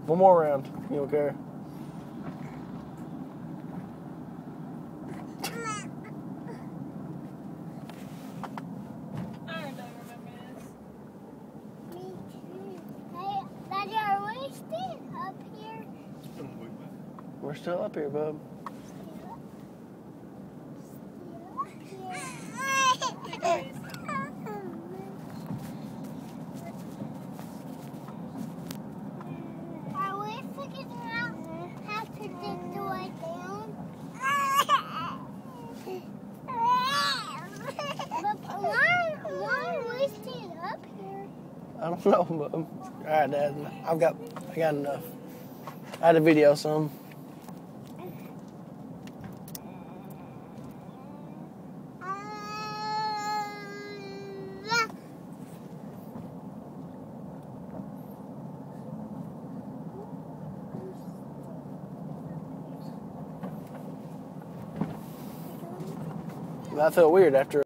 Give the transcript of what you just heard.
One more round. You don't care. I don't remember this. Me too. Hey, Daddy, are we still up here? We're still up here, bub. Are we figuring out how to dig the way down? But why are we still up here? I don't know, bub. All right, Dad. I got enough. I had to video some. I felt weird after